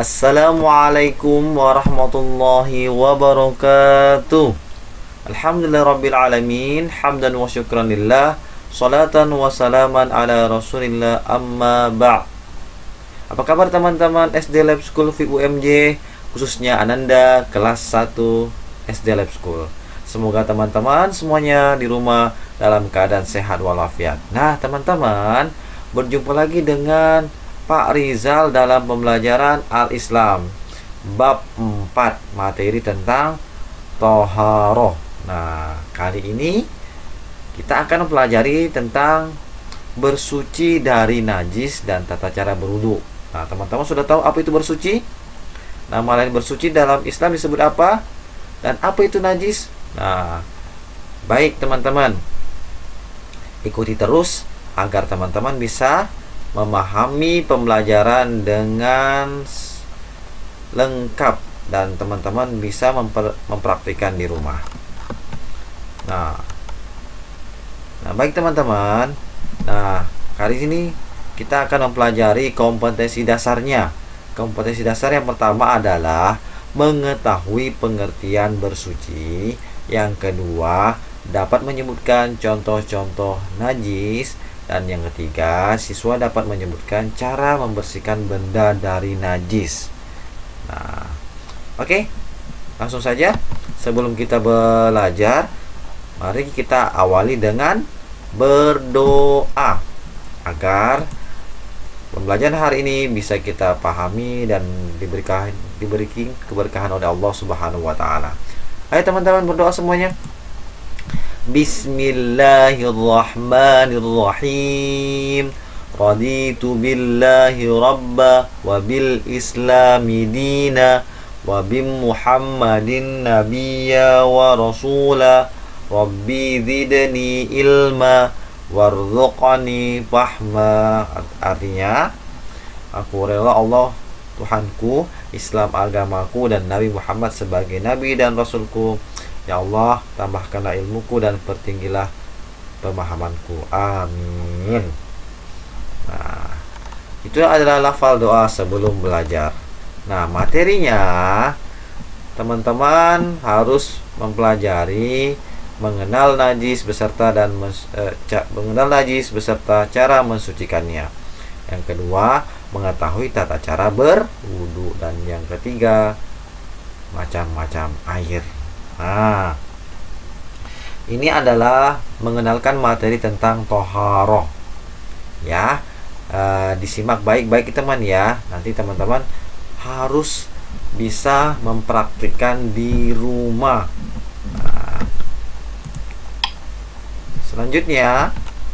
Assalamualaikum warahmatullahi wabarakatuh. Alhamdulillahirabbil alamin, hamdan wa syukran lillah, salatan wa salaman ala Rasulillah, amma ba'. Apa kabar teman-teman SD Lab School VUMJ, khususnya Ananda kelas 1 SD Lab School. Semoga teman-teman semuanya di rumah dalam keadaan sehat walafiat. Nah, teman-teman, berjumpa lagi dengan Pak Rizal dalam pembelajaran Al-Islam bab 4, materi tentang Thaharah. Nah, kali ini kita akan mempelajari tentang bersuci dari najis dan tata cara berwudu. Nah, teman-teman sudah tahu apa itu bersuci? Nama lain bersuci dalam Islam disebut apa? Dan apa itu najis? Nah, baik teman-teman, ikuti terus agar teman-teman bisa memahami pembelajaran dengan lengkap dan teman-teman bisa mempraktikkan di rumah. Nah, baik teman-teman. Nah, kali ini kita akan mempelajari kompetensi dasarnya. Kompetensi dasar yang pertama adalah mengetahui pengertian bersuci. Yang kedua, dapat menyebutkan contoh-contoh najis. Dan yang ketiga, siswa dapat menyebutkan cara membersihkan benda dari najis. Nah, oke, langsung saja. Sebelum kita belajar, mari kita awali dengan berdoa agar pembelajaran hari ini bisa kita pahami dan diberi keberkahan oleh Allah Subhanahu wa taala. Ayo teman-teman berdoa semuanya. Bismillahirrahmanirrahim. Raditu billahi rabba wa bil islami dina wa bi Muhammadin nabiyya wa rasula. Rabbi zidni ilma warzuqni fahma. Artinya, aku rela Allah Tuhanku, Islam agamaku, dan Nabi Muhammad sebagai Nabi dan Rasulku. Ya Allah, tambahkanlah ilmuku dan pertinggilah pemahamanku. Amin. Nah, itu adalah lafal doa sebelum belajar. Nah, materinya teman-teman harus mempelajari mengenal najis beserta cara mensucikannya. Yang kedua, mengetahui tata cara berwudu, dan yang ketiga, macam-macam air. Nah, ini adalah mengenalkan materi tentang Thaharah. Ya, disimak baik-baik teman ya. Nanti teman-teman harus bisa mempraktikkan di rumah. Nah, selanjutnya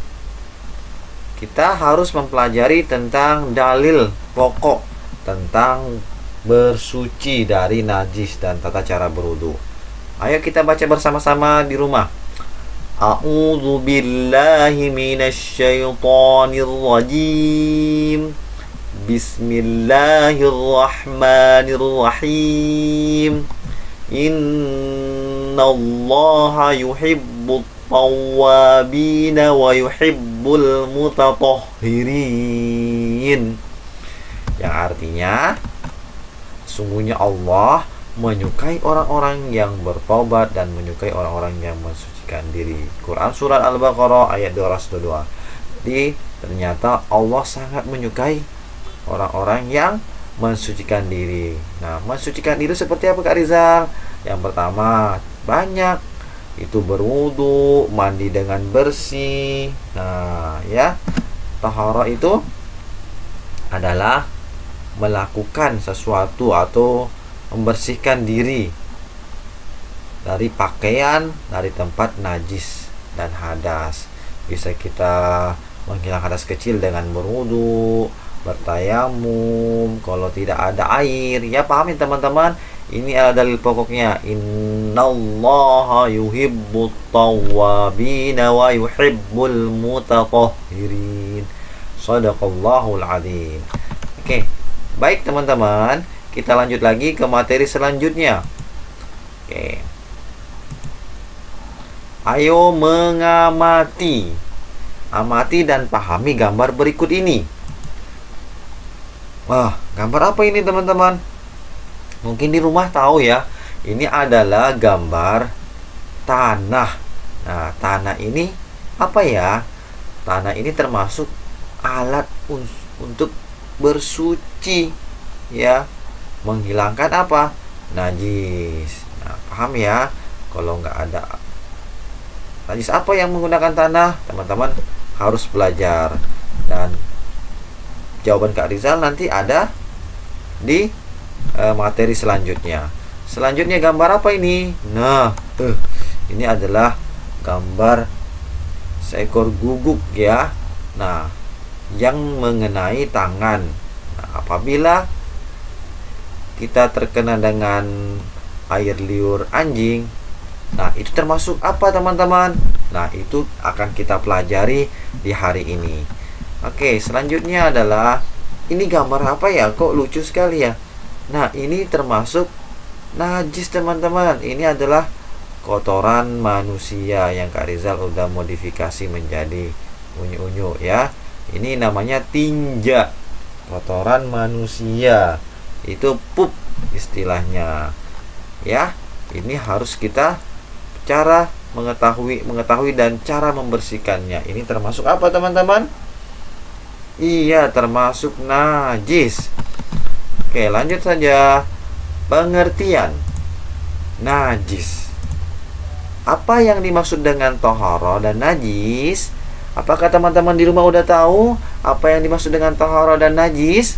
kita harus mempelajari tentang dalil pokok tentang bersuci dari najis dan tata cara berwudu. Ayo kita baca bersama-sama di rumah. A'udzu billahi minasyaitonir rajim. Bismillahirrahmanirrahim. Innallaha yuhibbut tawwabina wa yuhibbul mutatahhirin. Yang artinya, sungguhnya Allah menyukai orang-orang yang bertobat dan menyukai orang-orang yang mensucikan diri. Quran Surat Al-Baqarah ayat 202. Jadi ternyata Allah sangat menyukai orang-orang yang mensucikan diri. Nah, mensucikan diri seperti apa Kak Rizal? Yang pertama, banyak itu berwudu, mandi dengan bersih. Nah, ya, Thaharah itu adalah melakukan sesuatu atau membersihkan diri dari pakaian, dari tempat najis dan hadas. Bisa kita menghilangkan hadas kecil dengan berwudu, bertayamum kalau tidak ada air. Ya, pahamin teman-teman, ini adalah dalil pokoknya. Innallaha yuhibbut tawwabina wa yuhibbul mutatahhirin. Shadaqallahul adzim. Oke, baik teman-teman, kita lanjut lagi ke materi selanjutnya. Oke. Ayo mengamati. Amati dan pahami gambar berikut ini. Wah, gambar apa ini teman-teman? Mungkin di rumah tahu ya. Ini adalah gambar tanah. Nah, tanah ini apa ya? Tanah ini termasuk alat untuk bersuci ya, menghilangkan apa? Najis. Nah, paham ya? Kalau nggak ada najis apa yang menggunakan tanah, teman-teman harus belajar. Dan jawaban Kak Rizal nanti ada di materi selanjutnya. Selanjutnya gambar apa ini? Nah, ini adalah gambar seekor guguk ya. Nah, yang mengenai tangan. Nah, apabila kita terkena dengan air liur anjing, nah itu termasuk apa teman-teman? Nah, itu akan kita pelajari di hari ini. Oke, selanjutnya adalah ini gambar apa ya? Kok lucu sekali ya? Nah, ini termasuk najis teman-teman. Ini adalah kotoran manusia yang Kak Rizal udah modifikasi menjadi unyu-unyu ya. Ini namanya tinja. Kotoran manusia. Itu pup istilahnya. Ya, ini harus kita cara mengetahui dan cara membersihkannya. Ini termasuk apa teman-teman? Iya, termasuk najis. Oke, lanjut saja. Pengertian najis. Apa yang dimaksud dengan tohara dan najis? Apakah teman-teman di rumah udah tahu apa yang dimaksud dengan tohara dan najis?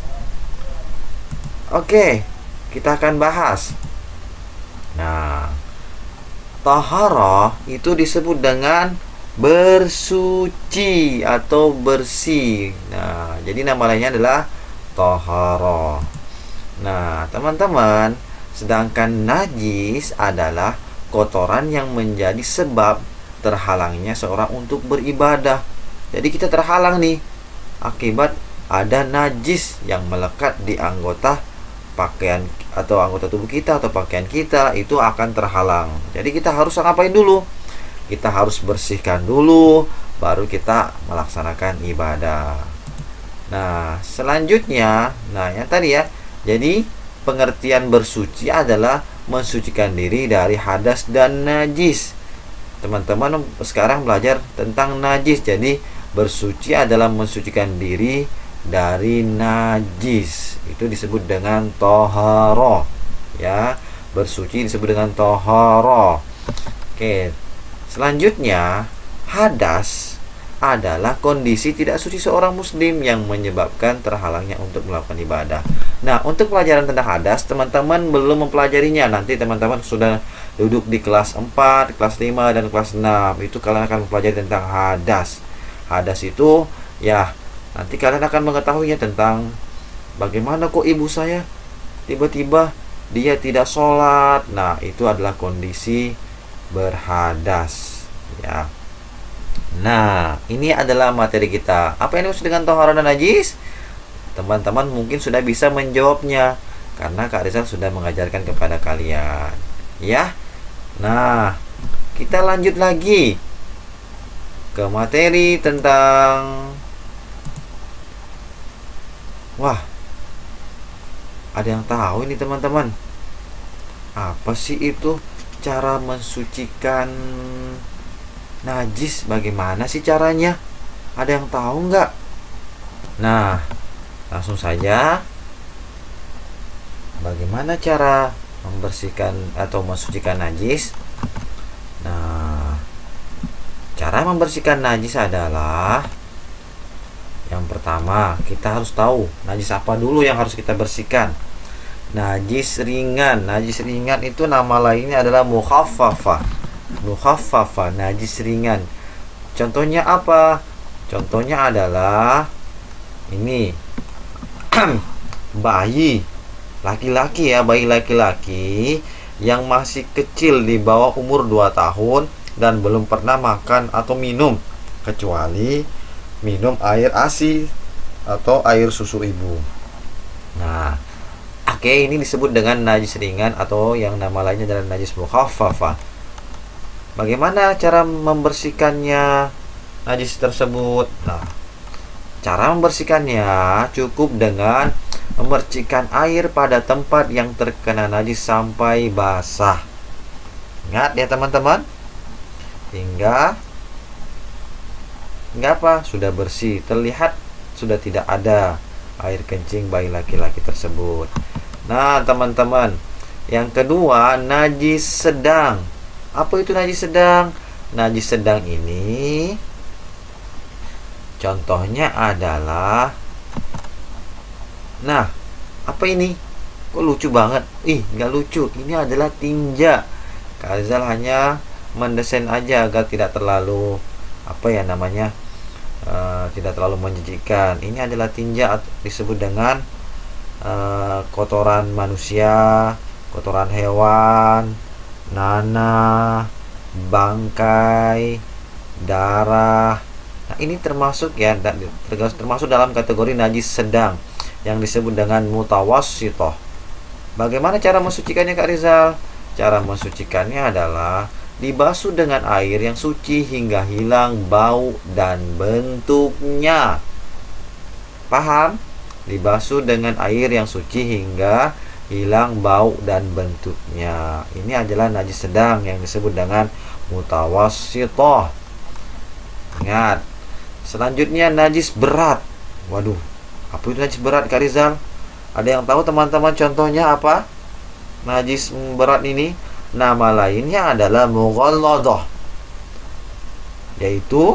Oke, kita akan bahas. Nah, tohara itu disebut dengan bersuci atau bersih. Nah, jadi nama lainnya adalah tohara. Nah, teman-teman, sedangkan najis adalah kotoran yang menjadi sebab terhalangnya seorang untuk beribadah. Jadi kita terhalang nih akibat ada najis yang melekat di anggota pakaian atau anggota tubuh kita atau pakaian kita, itu akan terhalang. Jadi kita harus ngapain dulu? Kita harus bersihkan dulu, baru kita melaksanakan ibadah. Nah, selanjutnya, nah yang tadi ya, jadi pengertian bersuci adalah mensucikan diri dari hadas dan najis. Teman-teman sekarang belajar tentang najis. Jadi bersuci adalah mensucikan diri dari najis. Itu disebut dengan tohara. Ya, bersuci disebut dengan tohara. Oke. Selanjutnya, hadas adalah kondisi tidak suci seorang muslim yang menyebabkan terhalangnya untuk melakukan ibadah. Nah, untuk pelajaran tentang hadas, teman-teman belum mempelajarinya. Nanti teman-teman sudah duduk di kelas 4, kelas 5, dan kelas 6. Itu kalian akan mempelajari tentang hadas. Hadas itu, ya, nanti kalian akan mengetahuinya tentang bagaimana kok ibu saya tiba-tiba dia tidak sholat. Nah, itu adalah kondisi berhadas, ya. Nah, ini adalah materi kita. Apa yang dimaksud dengan tohara dan najis? Teman-teman mungkin sudah bisa menjawabnya karena Kak Rizal sudah mengajarkan kepada kalian, ya. Nah, kita lanjut lagi ke materi tentang ada yang tahu ini teman-teman? Apa sih itu cara mensucikan najis? Bagaimana sih caranya? Ada yang tahu nggak? Nah, langsung saja. Bagaimana cara membersihkan atau mensucikan najis? Nah, cara membersihkan najis adalah yang pertama, kita harus tahu najis apa dulu yang harus kita bersihkan. Najis ringan. Najis ringan itu nama lainnya adalah mukhaffafah. Mukhaffafah, najis ringan. Contohnya apa? Contohnya adalah ini bayi laki-laki ya, bayi laki-laki yang masih kecil di bawah umur 2 tahun dan belum pernah makan atau minum kecuali minum air ASI atau air susu ibu. Nah, oke, ini disebut dengan najis ringan atau yang nama lainnya adalah najis mukhaffafah. Bagaimana cara membersihkannya najis tersebut? Nah, cara membersihkannya cukup dengan memercikkan air pada tempat yang terkena najis sampai basah. Ingat ya teman-teman, hingga apa? Sudah bersih, terlihat sudah tidak ada air kencing bayi laki-laki tersebut. Nah teman-teman, yang kedua, najis sedang. Apa itu najis sedang? Najis sedang ini contohnya adalah, nah, apa ini? Kok lucu banget? Ih, nggak lucu. Ini adalah tinja. Kak Rizal hanya mendesain aja agar tidak terlalu, apa ya namanya, tidak terlalu menjijikkan. Ini adalah tinja, disebut dengan kotoran manusia, kotoran hewan, nanah, bangkai, darah. Nah, ini termasuk ya, termasuk dalam kategori najis sedang yang disebut dengan mutawassithah. Bagaimana cara mensucikannya Kak Rizal? Cara mensucikannya adalah dibasuh dengan air yang suci hingga hilang bau dan bentuknya. Paham? Dibasuh dengan air yang suci hingga hilang bau dan bentuknya. Ini adalah najis sedang yang disebut dengan mutawassithah. Ingat. Selanjutnya najis berat. Waduh, apa itu najis berat Kak Rizal? Ada yang tahu teman-teman contohnya apa? Najis berat ini nama lainnya adalah mughalladah, yaitu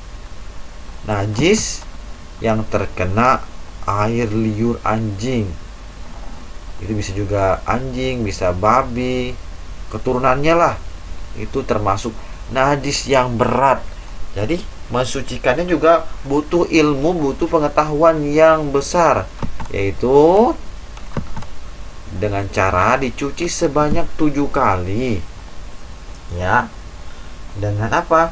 najis yang terkena air liur anjing. Itu bisa juga anjing, bisa babi, keturunannya lah. Itu termasuk najis yang berat. Jadi mensucikannya juga butuh ilmu, butuh pengetahuan yang besar, yaitu dengan cara dicuci sebanyak 7 kali. Ya. Dengan apa?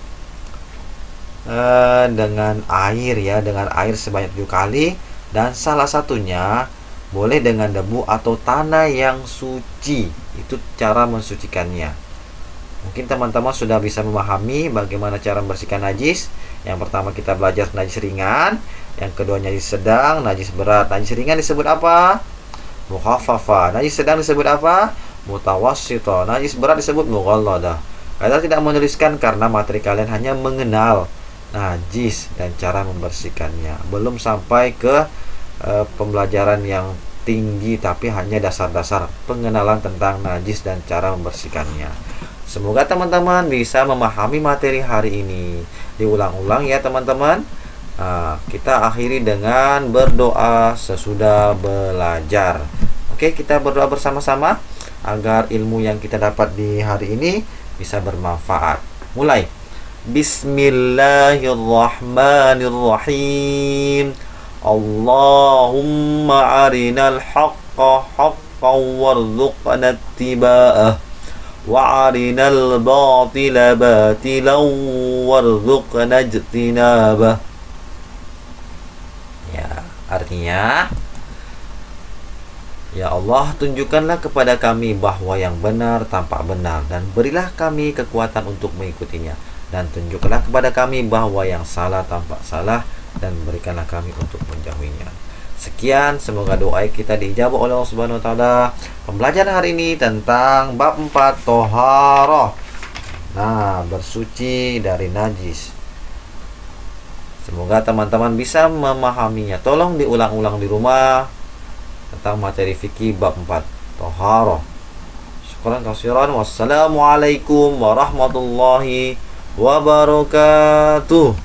Dengan air ya, dengan air sebanyak 7 kali, dan salah satunya boleh dengan debu atau tanah yang suci. Itu cara mensucikannya. Mungkin teman-teman sudah bisa memahami bagaimana cara membersihkan najis. Yang pertama kita belajar najis ringan, yang kedua najis sedang, najis berat. Najis ringan disebut apa? Mukhaffafa. Najis sedang disebut apa? Mutawassithah. Najis berat disebut mughalladah. Kalian tidak menuliskan karena materi kalian hanya mengenal najis dan cara membersihkannya. Belum sampai ke pembelajaran yang tinggi, tapi hanya dasar-dasar pengenalan tentang najis dan cara membersihkannya. Semoga teman-teman bisa memahami materi hari ini. Diulang-ulang ya teman-teman. Kita akhiri dengan berdoa sesudah belajar. Oke, kita berdoa bersama-sama agar ilmu yang kita dapat di hari ini bisa bermanfaat. Mulai. Bismillahirrahmanirrahim. Allahumma arinal haqqa haqqan warzuqna ittiba'ah. وَأَرِنَا الْبَاطِلَ بَاطِلًا وَارْزُقْنَا اجْتِنَابَهُ. Ya, artinya, ya Allah, tunjukkanlah kepada kami bahwa yang benar tampak benar, dan berilah kami kekuatan untuk mengikutinya, dan tunjukkanlah kepada kami bahwa yang salah tampak salah, dan berikanlah kami untuk menjauhinya. Sekian, semoga doa kita diijabah oleh Allah Subhanahu wa taala. Pembelajaran hari ini tentang bab 4 Thaharah. Nah, bersuci dari najis. Semoga teman-teman bisa memahaminya. Tolong diulang-ulang di rumah tentang materi fikih bab 4 Thaharah. Syukran katsiran. Wassalamualaikum warahmatullahi wabarakatuh.